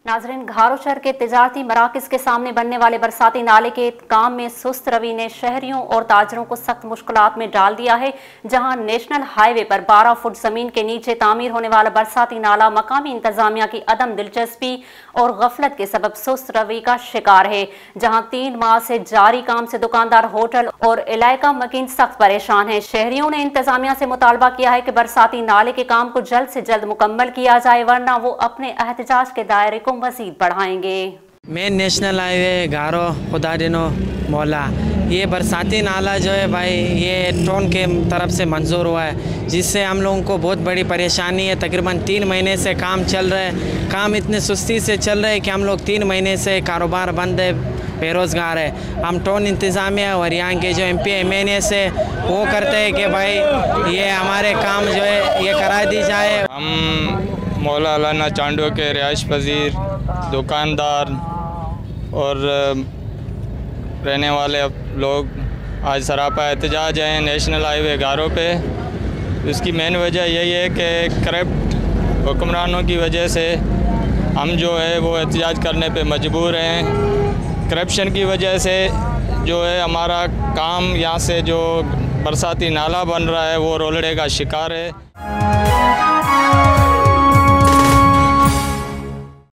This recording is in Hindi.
नाजरीन, घारो शहर के तिजारती मराकज़ के सामने बनने वाले बरसाती नाले के काम में सुस्त रवि ने शहरियों और ताजरों को सख्त मुश्किलात में डाल दिया है। जहां नेशनल हाईवे पर 12 फुट जमीन के नीचे तामीर होने वाला बरसाती नाला मकामी इंतजामिया की अदम दिलचस्पी और गफलत के सबब सुस्त रवि का शिकार है। जहां 3 माह से जारी काम से दुकानदार, होटल और इलाका मकीन सख्त परेशान है। शहरियों ने इंतजामिया से मुतालबा किया है कि बरसाती नाले के काम को जल्द से जल्द मुकम्मल किया जाए, वरना वो अपने एहतजाज के दायरे को मजीद बढ़ाएंगे। मेन नेशनल हाईवे घारो खुदादिनो मौला, ये बरसाती नाला जो है भाई, ये टोन के तरफ से मंजूर हुआ है, जिससे हम लोगों को बहुत बड़ी परेशानी है। तकरीबन 3 महीने से काम चल रहा है। काम इतने सुस्ती से चल रहे हैं कि हम लोग 3 महीने से कारोबार बंद है, बेरोज़गार है। हम टोन इंतज़ामिया और यहाँ के जो MP MNA से वो करते हैं कि भाई ये हमारे काम जो है ये करा दी जाए। हम मौला अलाना चांडो के रिहाइश पजीर दुकानदार और रहने वाले लोग आज सरापा एहतजाज हैं नेशनल हाईवे घारो पे। इसकी मेन वजह यही है कि करप्ट हुक्मरानों की वजह से हम जो है वो एहतजाज करने पे मजबूर हैं। करप्शन की वजह से जो है हमारा काम यहाँ से जो बरसाती नाला बन रहा है वो रोलड़े का शिकार है।